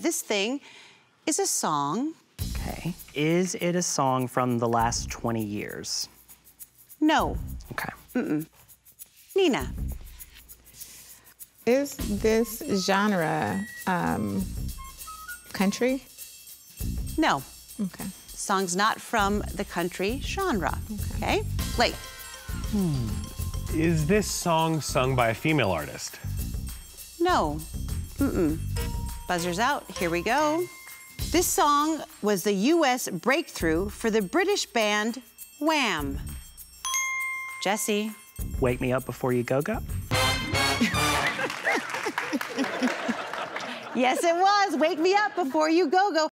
This thing is a song. Okay. Is it a song from the last 20 years? No. Okay. Nina. Is this genre country? No. Okay. Song's not from the country genre. Okay. Blake. Is this song sung by a female artist? No. Buzzer's out. Here we go. This song was the U.S. breakthrough for the British band Wham. Jesse. Wake Me Up Before You Go Go? Yes, it was. Wake Me Up Before You Go Go.